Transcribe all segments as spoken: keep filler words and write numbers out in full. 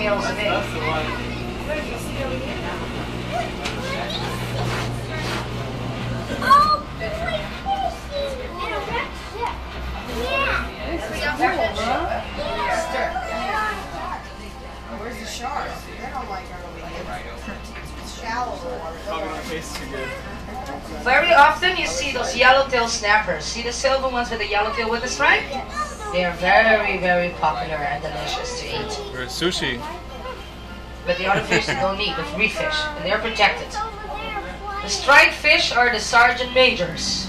sails away. That's the one. Oh, it's like fishing in a wrecked ship. Yeah. Where's the sharks? They don't like our over here. It's shallow water. Probably don't taste too good. Very often you see those yellowtail snappers. See the silver ones with the yellowtail with the stripe? They are very, very popular and delicious to eat. Or sushi. But the other fish they don't eat, the free fish, and they're protected. The striped fish are the sergeant majors.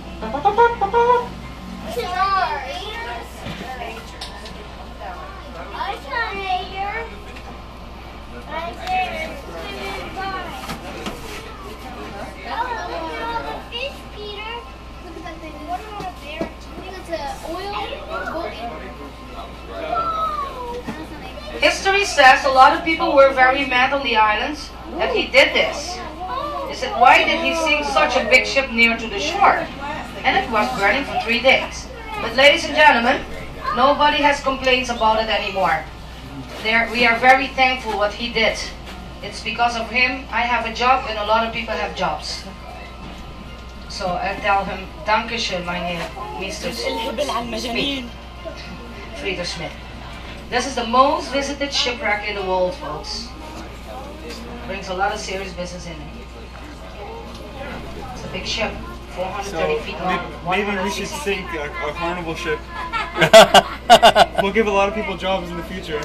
History says a lot of people were very mad on the islands that he did this. They said, why did he sink such a big ship near to the shore? And it was burning for three days. But ladies and gentlemen, nobody has complaints about it anymore. There, we are very thankful what he did. It's because of him I have a job and a lot of people have jobs. So I tell him, Dankeschön, meine Mister Smith. Frieder Smith. This is the most visited shipwreck in the world, folks. Brings a lot of serious business in it. It's a big ship, four hundred thirty So feet long. may- maybe we should sink a, a carnival ship. We'll give a lot of people jobs in the future.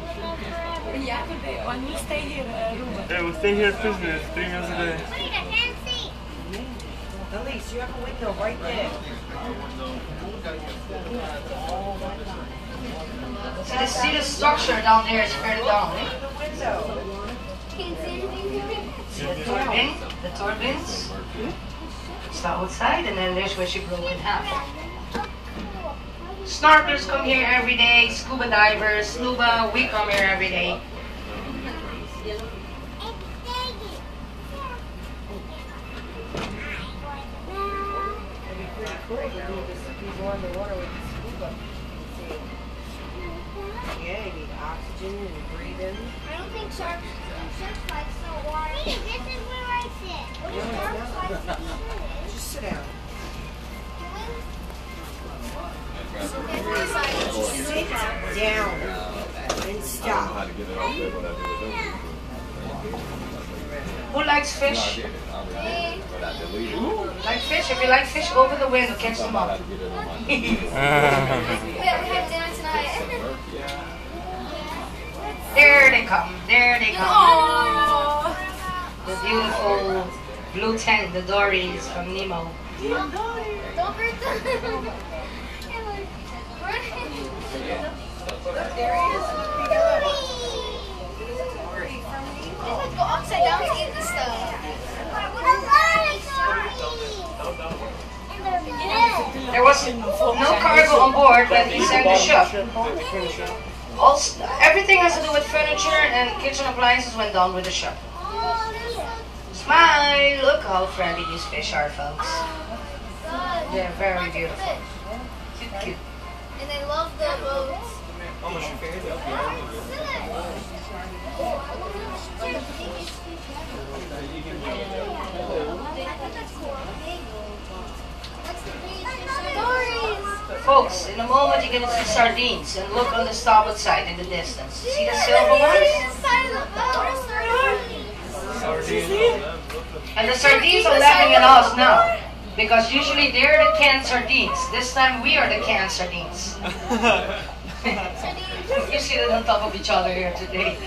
When we stay here, uh, Ruben. Yeah, we'll stay here as prisoners, three meals a day. Elise, you have a window right there. See the, see the structure down there is further down, eh? See the turbine, the turbines. It's the outside, and then there's where she broke in half. Snorkelers come here every day, scuba divers, scuba, we come here every day. Yeah, you need oxygen and breathing. I don't think sharks, sharks like salt water. This is where I sit. What do sharks like? Just sit down. Sit down and stop. Who likes fish? Like fish? If you like fish, open the window, catch them up. We have dinner tonight. There they come, there they come. The beautiful blue tent, the Dories from Nemo. Don't hurt them. Let's go upside down to get this stuff. There was no cargo on board when he sank the ship. All, everything has to do with furniture and kitchen appliances went down with the ship. Smile! Look how friendly these fish are, folks. They're very beautiful. Cute, cute. And they love the boats. Folks, in a moment you're going to see sardines and look on the starboard side in the distance. See the silver ones? And the sardines are laughing at us now. Because usually they're the canned sardines. This time we are the canned sardines. You see them on top of each other here today.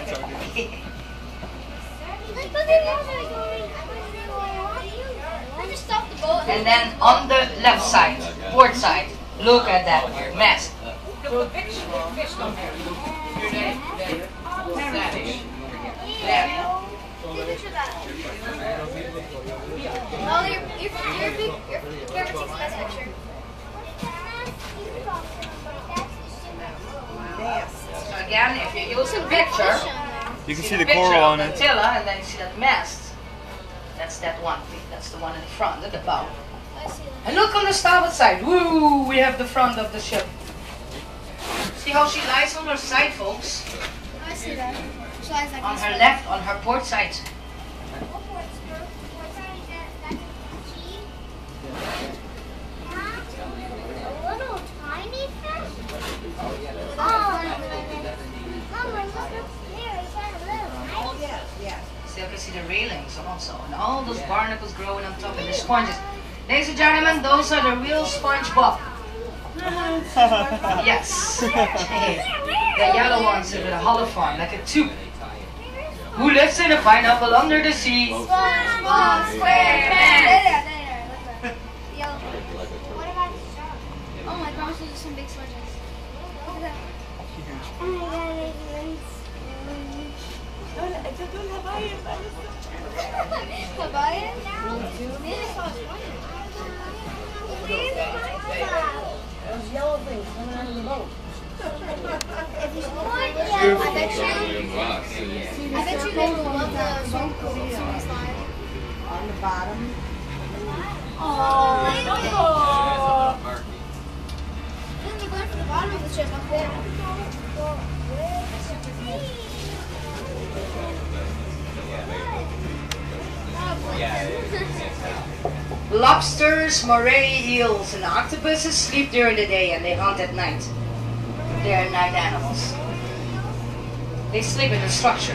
And then on the left side, port side, look at that mess. Oh, your, your, your, your, your camera takes the best picture. So again, if you use a picture, You can see see the the coral picture on of the it. tiller, and then you see that mast. That's that one. That's the one in the front, at the bow. I see that. And look on the starboard side. Woo! We have the front of the ship. See how she lies on her side, folks? I see that. So I was like, On this her way. left, on her port side. A little tiny fish? Oh, Mama, look up there. It's got a little tiny Yeah, yeah. So you can see the railings also. And all those barnacles growing on top and the sponges. Ladies and gentlemen, those are the real SpongeBob. Yes. The yellow ones with a hollow form, like a tube. Who lives in a pineapple under the sea? SpongeBob SquarePants. There, there, there. Look at the yellow one. What about the shark? Oh my gosh, those are some big sponges. Look at that. Oh my god, it's دول هبايب Hawaiian now? Maybe I saw a sponge. Those yellow things coming out of the boat. If you sponge, yeah, I bet you. I bet you they will love the swimming swimming slide. On the bottom. Oh, Oh. then they're going to the bottom of the ship up there. Lobsters, moray eels, and octopuses sleep during the day and they hunt at night. They are night animals. They sleep in the structure.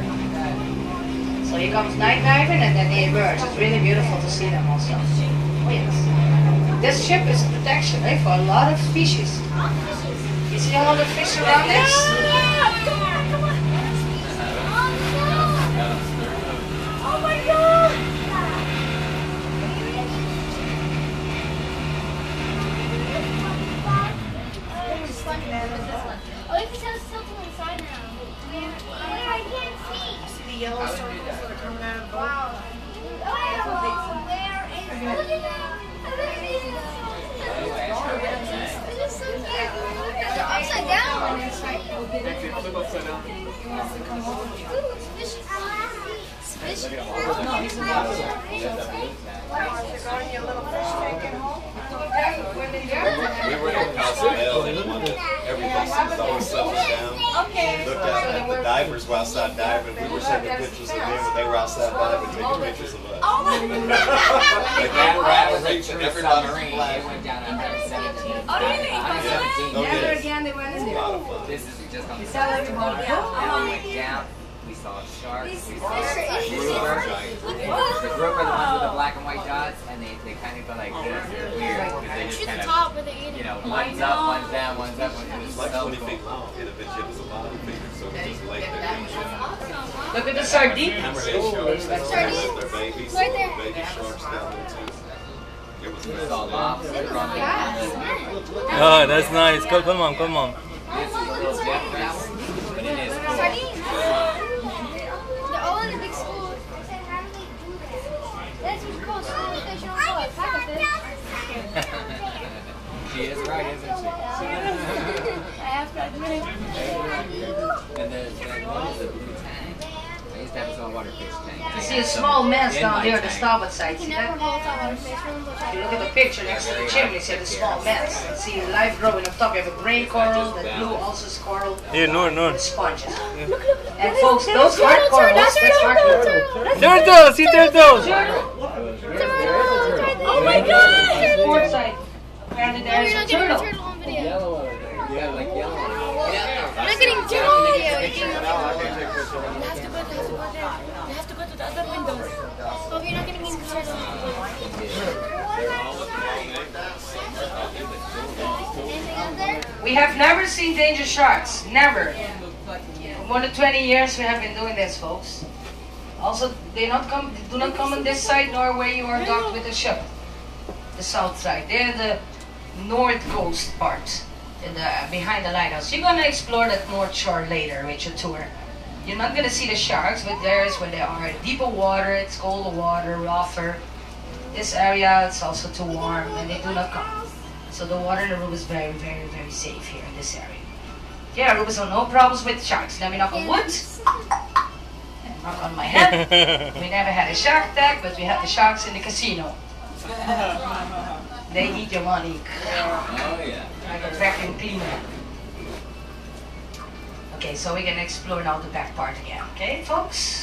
So here comes night diving and then they emerge. It's really beautiful to see them also. Oh yes. This ship is protection, eh, for a lot of species. You see all the fish around this? Oh, you can tell it's tilted on the side now. Where? I can't see. See the yellow circles that are coming out of the boat? Wow. Oh, there is. Look at that. It is so cute. They're upside down. Flip upside down. Ooh, it's fishy. It's fishy. They're going your little fish tank at home? We were in Cozumel and wanted everything seems to always settle down. Okay. Looked out at the divers were outside diving. We were sending pictures of them, but they were outside diving taking pictures of us. Oh my Like That they were rat all was a reaching true everybody submarine. flag. It went down one seventeen. Oh, really? Oh, Never yes. again they went in It was a there. lot of fun. This is just on the Tell side. everybody. Now we went down. We saw sharks. We saw a These grouper. fish The group are the ones with the black and white dots, and they, they kind of go like this. They're weird because they just Shoot the kind of, top where they're eating. you know, one's up, one's down, one's up. It was It's like so twenty cool. feet long. It eventually was a lot of feet, so it was just like their Look at the sardines. hammerhead sharks. They Sardines? their babies, Right there. baby sharks down there too. It was We saw lobster on the Oh, that's nice. Come, come on, come on. This is a little different, but it is cool. Sardines. They're all in the big school. I said, how do they do that? That's what's called school fish. You don't call it pack of fish. She is right, isn't she? I have to admit it. And there's that one is a blue tank. I used to have a saltwater fish tank. You see a small mess In down my there on the tank. starboard side. You See can never that? hold saltwater fish. If you look at the picture next to the chimney, see the small mess. And see life growing up top. You have a gray coral, the blue also is coral, Here, Noor, Noor. with sponges. And folks, those hard corals, that's hard coral. Turtle, see turtles. Oh my god! Port side. Apparently there We're is not a getting a turtle. turtle on video. Yellow over there. Yeah, like yellow. We're not getting turtle on video. You're getting You have to go to, you have to go there. You have to go to the other windows. Oh, you're not getting any turtle. Anything out there? We have never seen danger sharks. Never. For more than twenty years we have been doing this, folks. Also, they not come, they do not come on this side nor where you are docked with the ship. The south side. They're the north coast part, in the, behind the lighthouse. You're gonna explore that north shore later with your tour. You're not gonna see the sharks, but there's where they are. Deeper water, it's colder water, rougher. This area, it's also too warm, and they do not come. So the water in the room is very, very, very safe here in this area. Yeah, Aruba, so no problems with sharks. Let me knock on wood. And knock on my head. We never had a shark attack, but we had the sharks in the casino. They eat your money Oh, yeah. like a vacuum cleaner. Okay, so we're gonna explore now the back part again. Okay, folks?